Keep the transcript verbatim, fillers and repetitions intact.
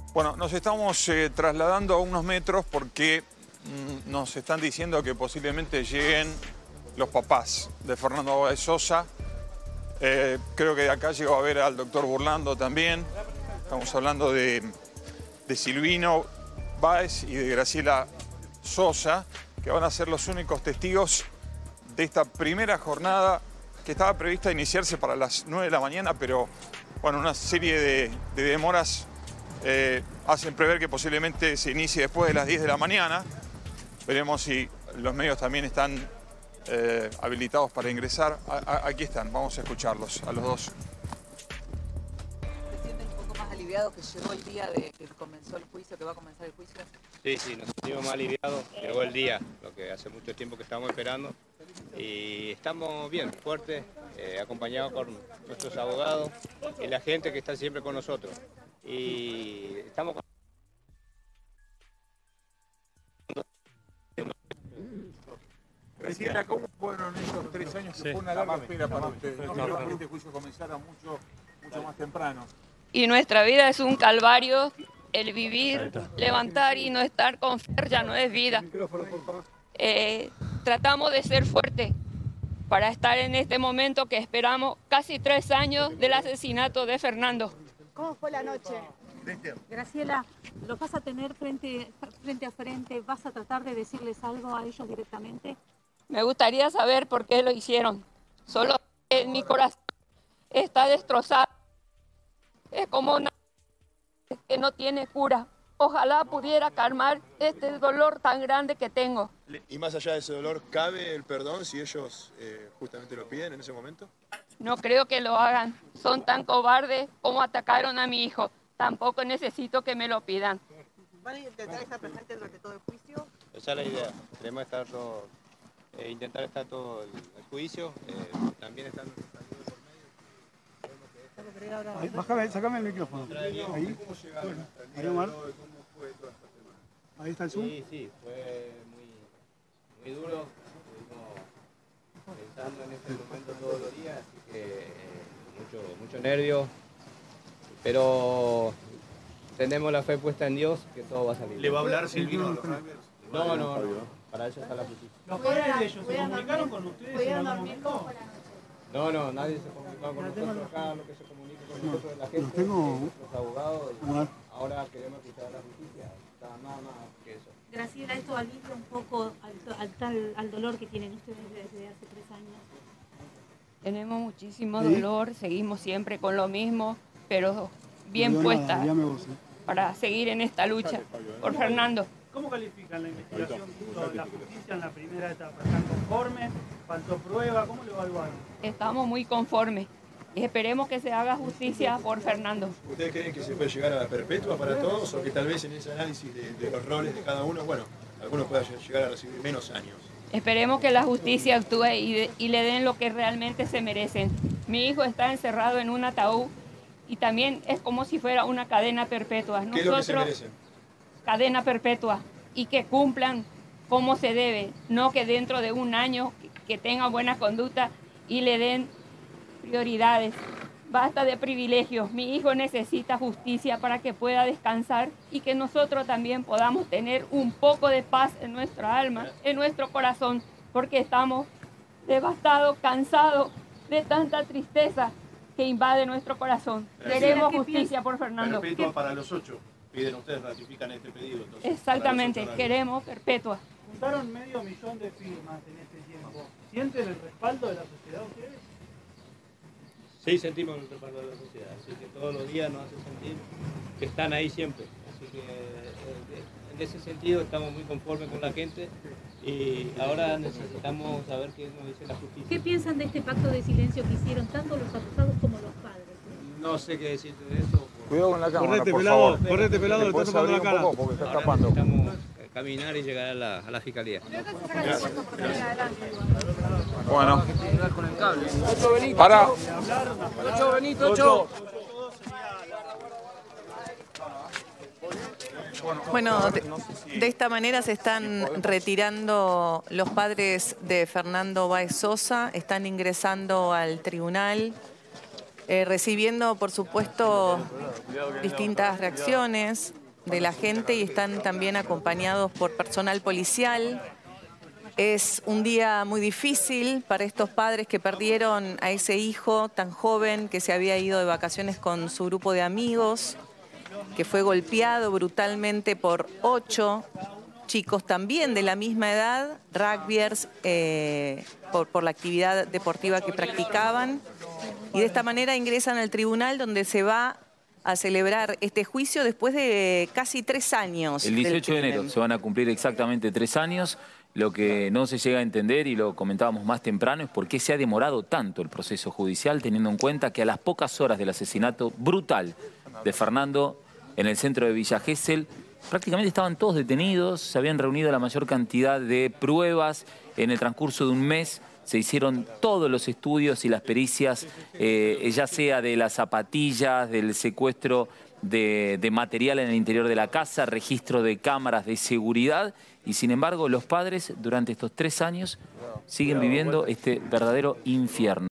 Bueno, nos estamos eh, trasladando a unos metros porque mm, nos están diciendo que posiblemente lleguen los papás de Fernando Báez Sosa. Eh, creo que de acá llegó a ver al doctor Burlando también. Estamos hablando de, de Silvino Báez y de Graciela Sosa, que van a ser los únicos testigos de esta primera jornada que estaba prevista iniciarse para las nueve de la mañana, pero bueno, una serie de, de demoras eh, hacen prever que posiblemente se inicie después de las diez de la mañana. Veremos si los medios también están eh, habilitados para ingresar. A, a, aquí están, vamos a escucharlos a los dos. ¿Se sienten un poco más aliviados que llegó el día de que comenzó el juicio, que va a comenzar el juicio? Sí, sí, nos sentimos más aliviados. Llegó el día, lo que hace mucho tiempo que estamos esperando. Y estamos bien, fuertes, eh, acompañados por nuestros abogados y la gente que está siempre con nosotros. Y estamos con... Graciela, ¿cómo fueron estos tres años que sí. fue una larga espera para ustedes? No quiero que este juicio comenzara mucho, mucho más temprano. Y nuestra vida es un calvario, el vivir, levantar y no estar con Fer ya no es vida. Eh, tratamos de ser fuertes para estar en este momento que esperamos casi tres años del asesinato de Fernando. ¿Cómo fue la noche? Graciela, ¿los vas a tener frente, frente a frente? ¿Vas a tratar de decirles algo a ellos directamente? Me gustaría saber por qué lo hicieron. Solo que mi corazón está destrozado. Es como una que no tiene cura. Ojalá pudiera calmar este dolor tan grande que tengo. Y más allá de ese dolor, ¿cabe el perdón si ellos eh, justamente lo piden en ese momento? No creo que lo hagan. Son tan cobardes como atacaron a mi hijo. Tampoco necesito que me lo pidan. ¿Van a intentar estar presentes durante todo el juicio? Esa es la idea. Queremos estar todo, eh, intentar estar todo el, el juicio. Eh, también están... Ahí, bájame, sacame el micrófono. Ahí, ahí Omar. Ahí está el Zoom. Sí, sí, fue muy, muy duro. Estuvimos pensando en este momento todos los días, así que eh, mucho, mucho nervio. Pero tenemos la fe puesta en Dios que todo va a salir. ¿Le va a hablar Silvino? No, no, no. Para eso está la justicia. ¿Los padres de ellos se comunicaron con ustedes en algún momento? No, no, nadie se comunicó con nosotros acá, lo que se comunica con nosotros es la gente, nuestros abogados. Ahora queremos escuchar a la justicia, nada más que eso. Graciela, esto alivia un poco al, al, tal, al dolor que tienen ustedes desde hace tres años. Tenemos muchísimo dolor, seguimos siempre con lo mismo, pero bien puesta para seguir en esta lucha por Fernando. ¿Cómo califican la investigación de la justicia en la primera etapa? ¿Están conformes? ¿Faltó prueba? ¿Cómo lo evaluaron? Estamos muy conformes y esperemos que se haga justicia por Fernando. ¿Ustedes creen que se puede llegar a la perpetua para todos o que tal vez en ese análisis de, de los roles de cada uno, bueno, algunos puedan llegar a recibir menos años? Esperemos que la justicia actúe y, de, y le den lo que realmente se merecen. Mi hijo está encerrado en un ataúd y también es como si fuera una cadena perpetua. ¿Qué es lo que se merecen? Cadena perpetua y que cumplan como se debe, no que dentro de un año que tengan buena conducta y le den prioridades. Basta de privilegios. Mi hijo necesita justicia para que pueda descansar y que nosotros también podamos tener un poco de paz en nuestra alma, en nuestro corazón, porque estamos devastados, cansados de tanta tristeza que invade nuestro corazón. Queremos justicia por Fernando. Perpetua para los ocho. Piden ustedes, ratifican este pedido. Entonces, exactamente, queremos perpetua. Juntaron medio millón de firmas en este tiempo. ¿Sienten el respaldo de la sociedad ustedes? Sí, sentimos el respaldo de la sociedad, así que todos los días nos hace sentir que están ahí siempre. Así que eh, en ese sentido estamos muy conformes con la gente y ahora necesitamos saber qué nos dice la justicia. ¿Qué piensan de este pacto de silencio que hicieron tanto los acusados como los padres? No sé qué decirte de eso. Cuidado con la cámara, correte, por pelado, favor. correte, pelado, le está tapando la cara. Porque está ahora escapando. necesitamos caminar y llegar a la, a la fiscalía. Gracias. Bueno. Para. Tocho, vení, Tocho. Bueno, de, de esta manera se están retirando los padres de Fernando Báez Sosa, están ingresando al tribunal. eh, recibiendo, por supuesto, distintas reacciones de la gente y están también acompañados por personal policial. Es un día muy difícil para estos padres que perdieron a ese hijo tan joven que se había ido de vacaciones con su grupo de amigos, que fue golpeado brutalmente por ocho chicos también de la misma edad, rugbyers, eh, por, por la actividad deportiva que practicaban. Y de esta manera ingresan al tribunal donde se va a celebrar este juicio después de casi tres años. El dieciocho de enero se van a cumplir exactamente tres años. Lo que no se llega a entender, y lo comentábamos más temprano, es por qué se ha demorado tanto el proceso judicial, teniendo en cuenta que a las pocas horas del asesinato brutal de Fernando en el centro de Villa Gesell, prácticamente estaban todos detenidos, se habían reunido la mayor cantidad de pruebas. En el transcurso de un mes se hicieron todos los estudios y las pericias, eh, ya sea de las zapatillas, del secuestro de, de material en el interior de la casa, registro de cámaras de seguridad, y sin embargo los padres durante estos tres años siguen viviendo este verdadero infierno.